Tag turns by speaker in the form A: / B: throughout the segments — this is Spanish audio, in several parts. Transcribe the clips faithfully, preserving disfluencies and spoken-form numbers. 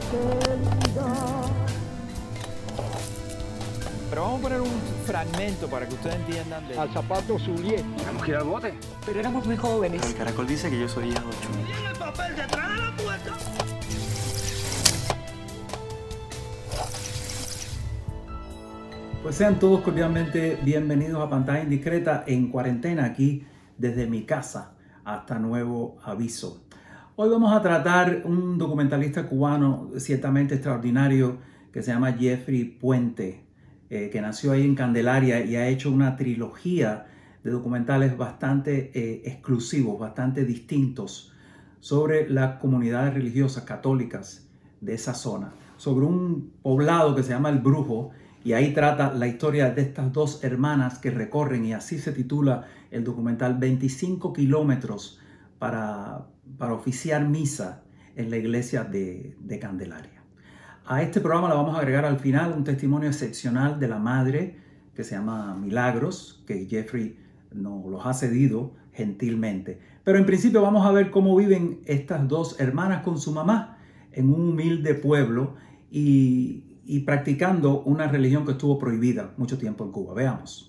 A: Pero vamos a poner un fragmento para que ustedes entiendan de...
B: Al zapato Zuliet.
C: Tenemos que ir al bote.
D: Pero éramos muy jóvenes.
E: El caracol dice que yo soy hija de ocho.
C: ¡Tiene el papel detrás de la puerta!
F: Pues sean todos cordialmente bienvenidos a Pantalla Indiscreta en cuarentena aquí desde mi casa hasta nuevo aviso. Hoy vamos a tratar un documentalista cubano ciertamente extraordinario que se llama Jeffrey Puente, eh, que nació ahí en Candelaria y ha hecho una trilogía de documentales bastante eh, exclusivos, bastante distintos sobre las comunidades religiosas católicas de esa zona, sobre un poblado que se llama El Brujo, y ahí trata la historia de estas dos hermanas que recorren, y así se titula el documental, veinticinco kilómetros para, para oficiar misa en la iglesia de, de Candelaria. A este programa le vamos a agregar al final un testimonio excepcional de la madre que se llama Milagros, que Jeffrey nos los ha cedido gentilmente. Pero en principio vamos a ver cómo viven estas dos hermanas con su mamá en un humilde pueblo y, y practicando una religión que estuvo prohibida mucho tiempo en Cuba. Veamos.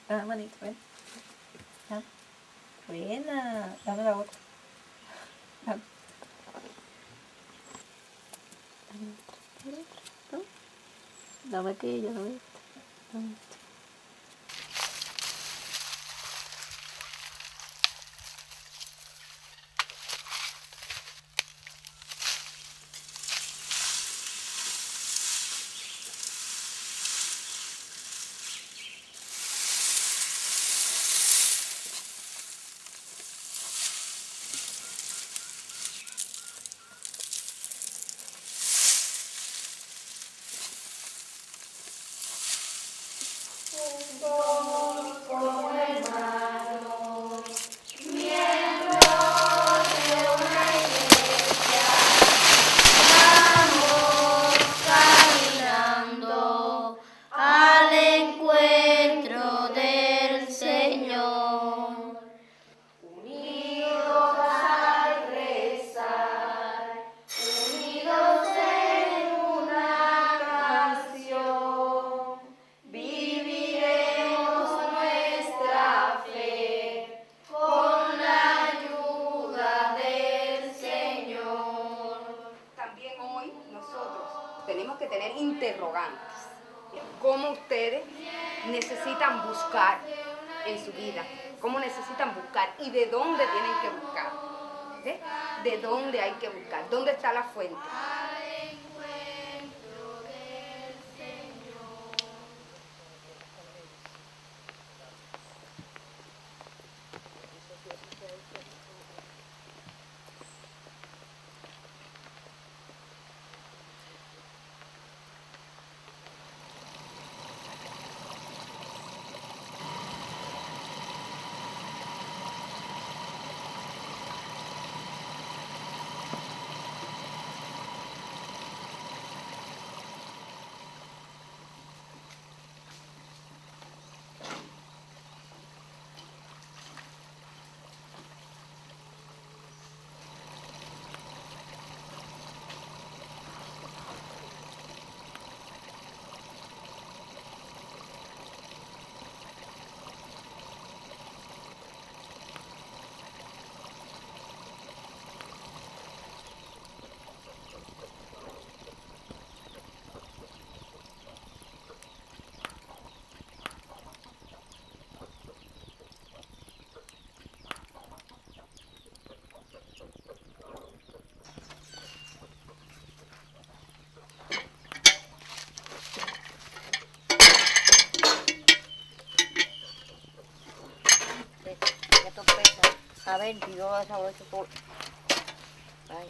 B: Ah, manito, ven. Ah, buena. Dame la boca. Dame. Dame. Dame aquello, dame esto. Dame esto.
D: Tenemos que tener interrogantes. ¿Cómo ustedes necesitan buscar en su vida? ¿Cómo necesitan buscar? ¿Y de dónde tienen que buscar? ¿Eh? ¿De dónde hay que buscar? ¿Dónde está la fuente?
B: A ver, yo esa bolsa por... Ay.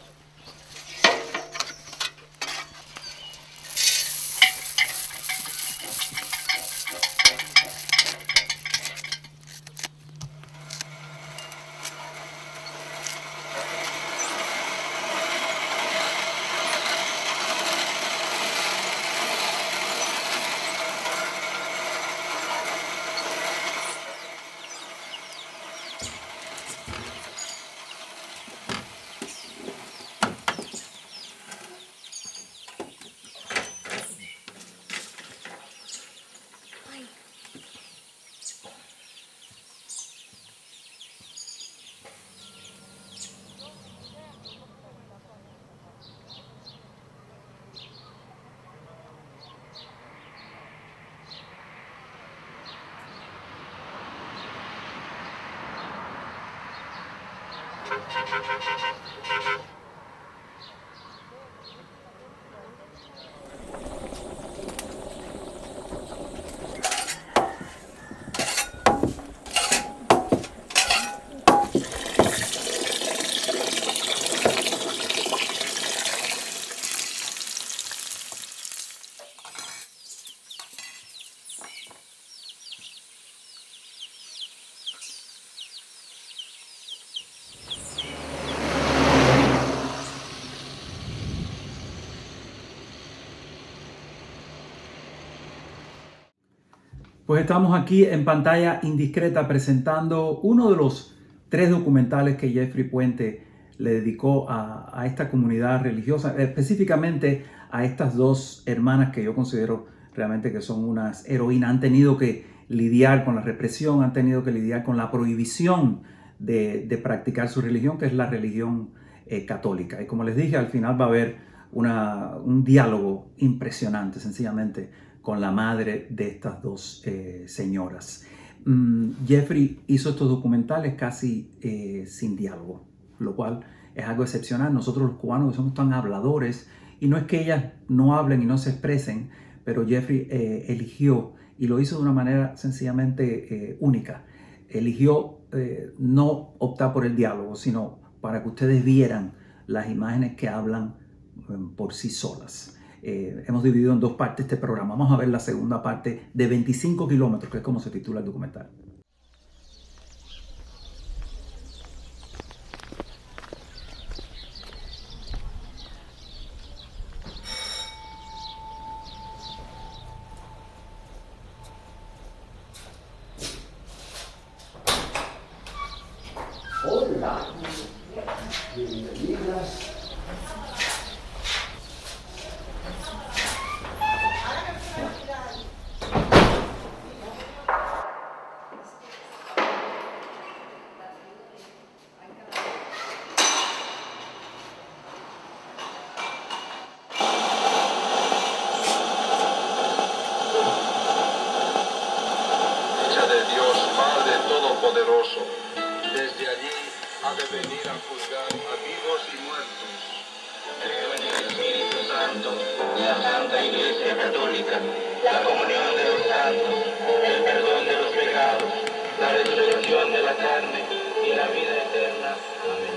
F: Pues estamos aquí en Pantalla Indiscreta presentando uno de los tres documentales que Jeffrey Puente le dedicó a, a esta comunidad religiosa, específicamente a estas dos hermanas que yo considero realmente que son unas heroínas. Han tenido que lidiar con la represión, han tenido que lidiar con la prohibición de, de practicar su religión, que es la religión eh, católica. Y como les dije, al final va a haber una, un diálogo impresionante, sencillamente, con la madre de estas dos eh, señoras. Mm, Jeffrey hizo estos documentales casi eh, sin diálogo, lo cual es algo excepcional. Nosotros los cubanos somos tan habladores, y no es que ellas no hablen y no se expresen, pero Jeffrey eh, eligió, y lo hizo de una manera sencillamente eh, única, eligió eh, no optar por el diálogo, sino para que ustedes vieran las imágenes que hablan eh, por sí solas. Eh, hemos dividido en dos partes este programa. Vamos a ver la segunda parte de veinticinco kilómetros, que es como se titula el documental.
C: Hola, bienvenidas.
E: Todopoderoso, desde allí ha de venir a juzgar a vivos y muertos. Creo en el Espíritu Santo, la Santa Iglesia Católica, la comunión de los santos, el perdón de los pecados, la resurrección de la carne y la vida eterna. Amén.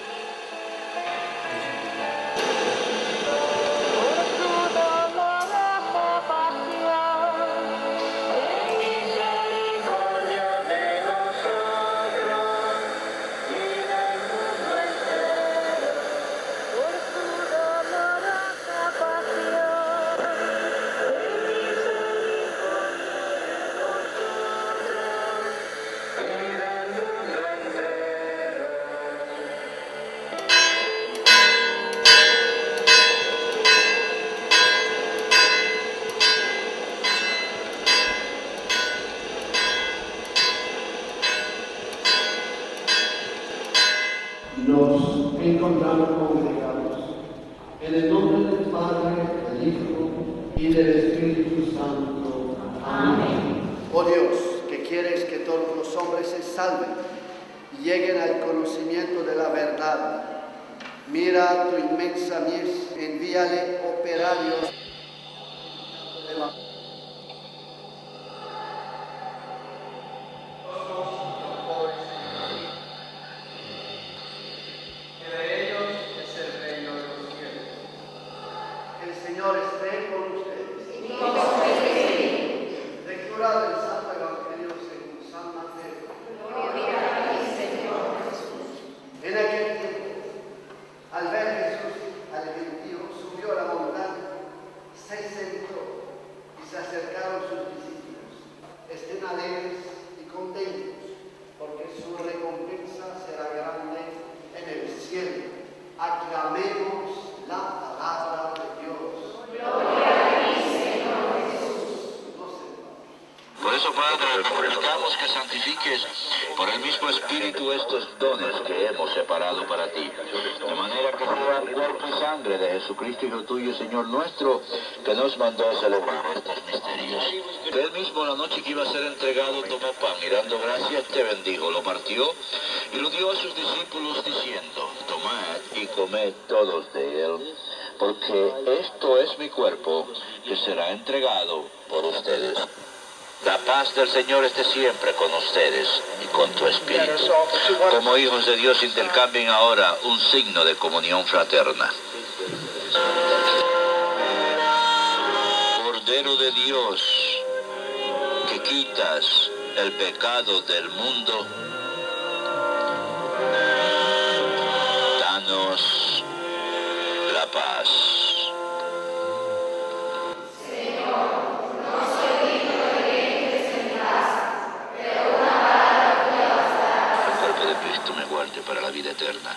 C: Nos encontramos congregados en el nombre del Padre, del Hijo y del Espíritu Santo. Amén.
G: Oh Dios, que quieres que todos los hombres se salven y lleguen al conocimiento de la verdad, mira tu inmensa mies, envíale operarios de la... Señor esté con ustedes. Lectura del Santo Evangelio según San Mateo. Gloria a ti, Señor Jesús. En aquel tiempo, al ver Jesús al gentío, subió a la montaña, se sentó y se acercaron sus discípulos. Estén alegres y contentos, porque su recompensa será grande en el cielo. Aclamemos la palabra de Dios. Gloria a ti, Señor Jesús. No sé.
E: Por eso, Padre, rogamos que santifiques por el mismo Espíritu estos dones que hemos separado para ti, de manera que sea cuerpo y sangre de Jesucristo, Hijo tuyo, Señor nuestro, que nos mandó a celebrar estos misterios. Que él mismo, la noche que iba a ser entregado, tomó pan y dando gracias te bendijo, lo partió y lo dio a sus discípulos diciendo: tomad y comed todos de él, porque esto es mi cuerpo que será entregado por ustedes. La paz del Señor esté siempre con ustedes y con tu espíritu. Como hijos de Dios, intercambien ahora un signo de comunión fraterna. Cordero de Dios, que quitas el pecado del mundo, danos la paz. Para la vida eterna.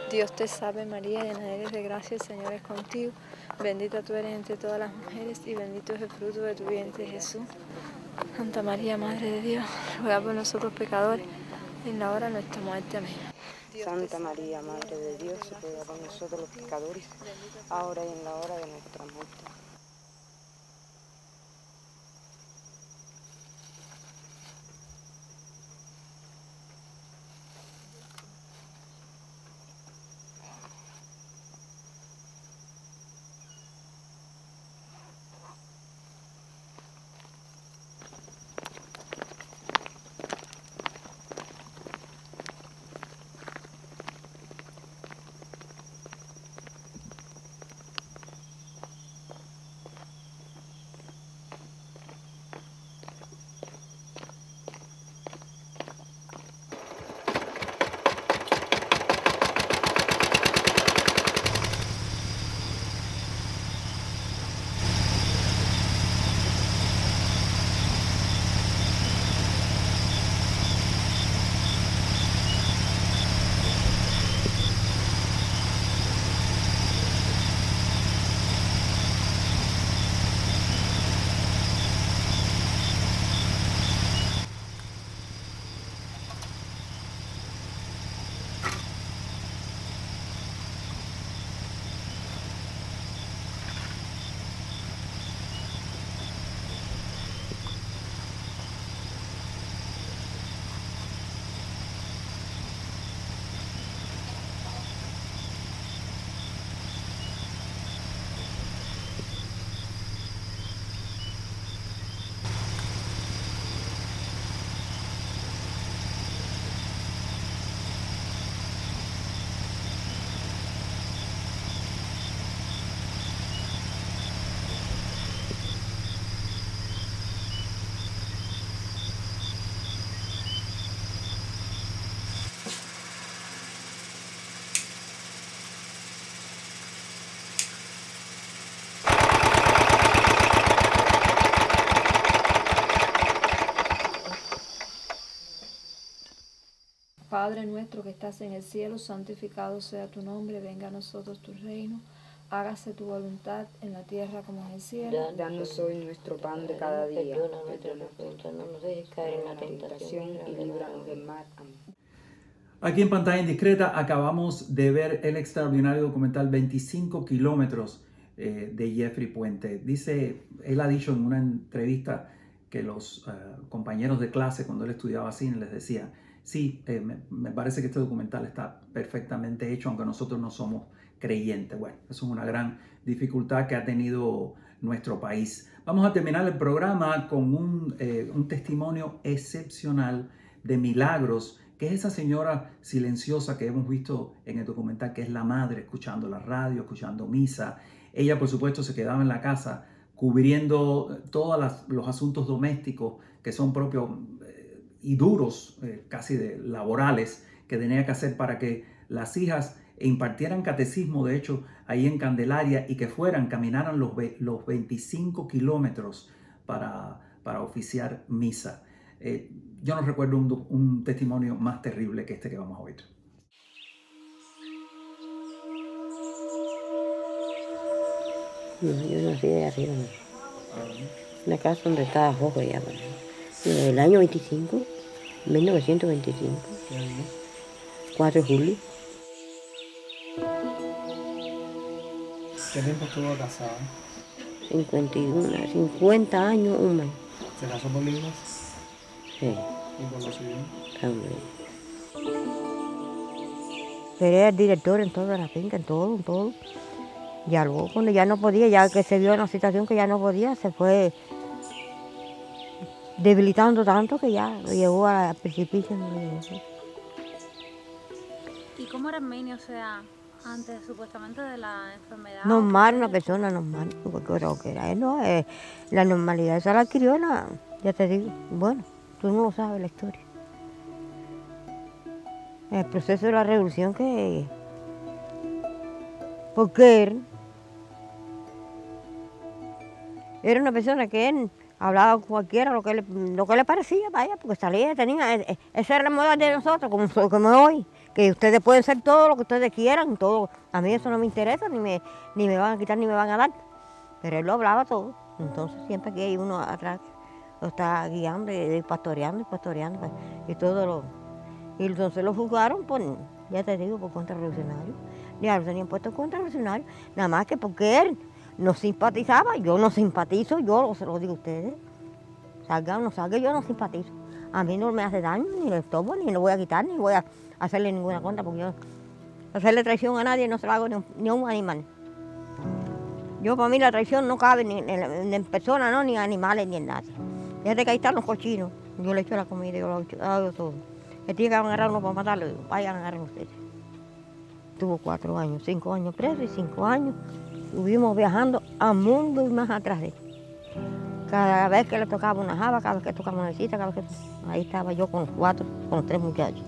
H: Dios te salve María, llena eres de gracia, el Señor es contigo. Bendita tú eres entre todas las mujeres y bendito es el fruto de tu vientre, Jesús. Santa María, Madre de Dios, ruega por nosotros pecadores, en la hora de nuestra muerte. Amén.
I: Santa María, Madre de Dios, ruega por nosotros los pecadores, ahora y en la hora de nuestra muerte.
H: Padre nuestro que estás en el cielo, santificado sea tu nombre, venga a nosotros tu reino, hágase tu voluntad en la tierra como en el cielo.
I: Danos hoy nuestro pan de cada día,
J: perdona nuestras ofensas, no nos dejes caer en la tentación
I: y líbranos del mal. Amén.
F: Aquí en Pantalla Indiscreta acabamos de ver el extraordinario documental veinticinco kilómetros eh, de Jeffrey Puente. Dice, él ha dicho en una entrevista que los uh, compañeros de clase cuando él estudiaba cine les decía, sí, eh, me, me parece que este documental está perfectamente hecho, aunque nosotros no somos creyentes. Bueno, eso es una gran dificultad que ha tenido nuestro país. Vamos a terminar el programa con un, eh, un testimonio excepcional de milagros, que es esa señora silenciosa que hemos visto en el documental, que es la madre, escuchando la radio, escuchando misa. Ella, por supuesto, se quedaba en la casa cubriendo todos los asuntos domésticos que son propios eh, y duros, eh, casi de, laborales, que tenía que hacer para que las hijas impartieran catecismo, de hecho, ahí en Candelaria, y que fueran, caminaran los, los veinticinco kilómetros para, para oficiar misa. Eh, yo no recuerdo un, un testimonio más terrible que este que vamos a oír.
J: No, yo nací de arriba, no. Una casa donde estaba Jorge ya, bueno. El año veinticinco, mil novecientos veinticinco, cuatro de julio.
K: ¿Qué tiempo estuvo casada?
J: cincuenta y uno, cincuenta años, un mes.
K: ¿Se casó por libras?
J: Sí.
K: ¿Y por lo civil?
J: También. Pero era el director en toda la finca, en todo, en todo. Ya luego, cuando ya no podía, ya que se vio en una situación que ya no podía, se fue debilitando tanto que ya lo llevó al precipicio.
L: ¿Y cómo era Herminio, o sea, antes supuestamente de la enfermedad?
J: Normal, una persona normal, cualquier cosa que era. Él no, eh, la normalidad esa la adquirió, la, ya te digo, bueno, tú no lo sabes la historia. El proceso de la revolución que... Porque él era una persona que él hablaba con cualquiera lo que le, lo que le parecía, vaya, porque salía, tenía, esa era la moda de nosotros, como, como hoy. que ustedes pueden ser todo lo que ustedes quieran, todo. A mí eso no me interesa, ni me, ni me van a quitar ni me van a dar. Pero él lo hablaba todo. Entonces siempre que hay uno atrás lo está guiando y pastoreando y pastoreando. Y todo lo. Y entonces lo juzgaron por, ya te digo, por contrarrevolucionario. Ya lo tenían puesto contrarrevolucionario. Nada más que porque él no simpatizaba, yo no simpatizo, yo se lo digo a ustedes. Salga o no salga, yo no simpatizo. A mí no me hace daño, ni le estorbo, ni le voy a quitar, ni voy a hacerle ninguna contra, porque yo hacerle traición a nadie no se lo hago ni, ni a un animal. Yo para mí la traición no cabe ni en, en personas, no, ni en animales, ni en nadie. Desde que ahí están los cochinos, yo le echo la comida, yo lo echo, hago todo. El día que van a agarrar uno para matarlo, vayan a agarrar ustedes. Tuvo cuatro años, cinco años preso y cinco años. Estuvimos viajando al mundo y más atrás de él. Cada vez que le tocaba una java, cada vez que tocaba una cita, cada vez que... Ahí estaba yo con los cuatro, con los tres muchachos.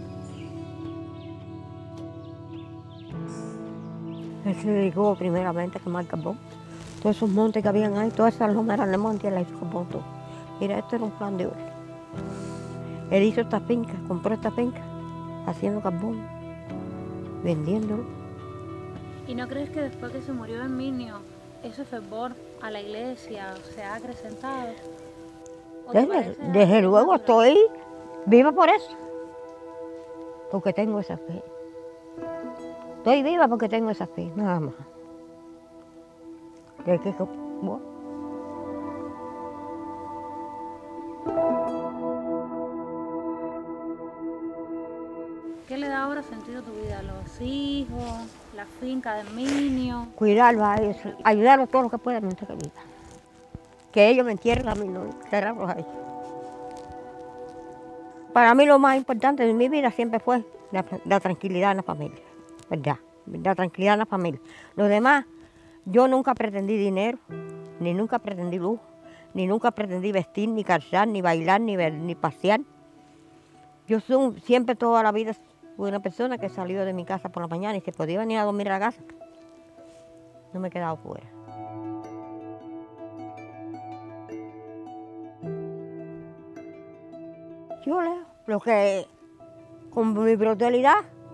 J: Él se dedicó primeramente a quemar carbón. Todos esos montes que habían ahí, todas esas lomas eran de monte, él hizo carbón todo. Mira, esto era un plan de oro. Él hizo estas fincas, compró estas fincas, haciendo carbón, vendiéndolo.
L: ¿Y no crees que después que se murió Herminio, ese fervor a la iglesia se ha acrecentado?
J: Desde, desde luego estoy viva por eso, porque tengo esa fe. Estoy viva porque tengo esa fe, nada más. ¿Qué, qué, qué? Bueno.
L: ¿Qué le da ahora sentido a tu vida? ¿Los hijos, la finca de Herminio?
J: Cuidarlos a ellos, ayudarlos todo lo que puedan mientras que vivan. Que ellos me entierren a mí, no enterrarlos a ellos. Para mí lo más importante de mi vida siempre fue la, la tranquilidad en la familia, ¿verdad? La tranquilidad en la familia. Lo demás, yo nunca pretendí dinero, ni nunca pretendí lujo, ni nunca pretendí vestir, ni calzar, ni bailar, ni, ver, ni pasear. Yo soy, siempre toda la vida fui una persona que salió de mi casa por la mañana y se podía venir a dormir a la casa. No me he quedado fuera. Yo leo lo que, con mi brutalidad,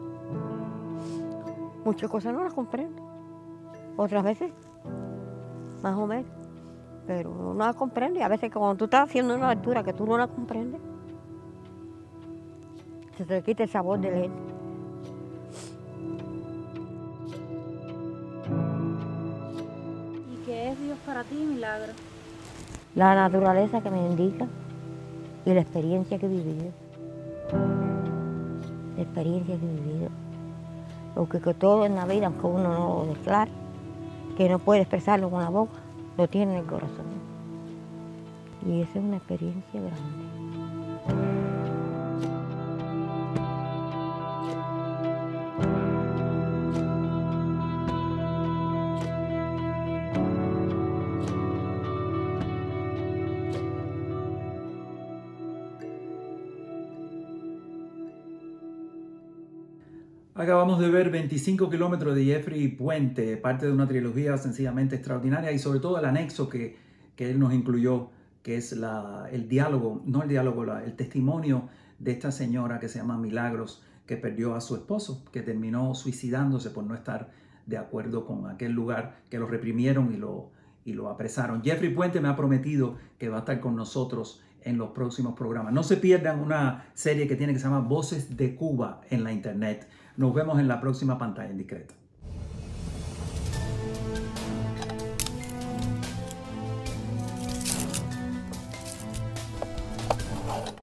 J: muchas cosas no las comprendo. Otras veces, más o menos, pero no las comprendo. Y a veces cuando tú estás haciendo una lectura que tú no la comprendes, se te quita el sabor de leer.
L: ¿Y qué es Dios para ti, Milagro?
J: La naturaleza que me indica y la experiencia que he vivido. La experiencia que he vivido. Porque que todo en la vida, aunque uno no lo declare, que no puede expresarlo con la boca, lo tiene en el corazón. Y esa es una experiencia grande.
F: Acabamos de ver veinticinco kilómetros de Jeffrey Puente, parte de una trilogía sencillamente extraordinaria y sobre todo el anexo que, que él nos incluyó, que es la, el diálogo, no el diálogo, la, el testimonio de esta señora que se llama Milagros, que perdió a su esposo, que terminó suicidándose por no estar de acuerdo con aquel lugar, que lo reprimieron y lo, y lo apresaron. Jeffrey Puente me ha prometido que va a estar con nosotros en los próximos programas. No se pierdan una serie que tiene que se llama Voces de Cuba en la internet. Nos vemos en la próxima Pantalla Indiscreta.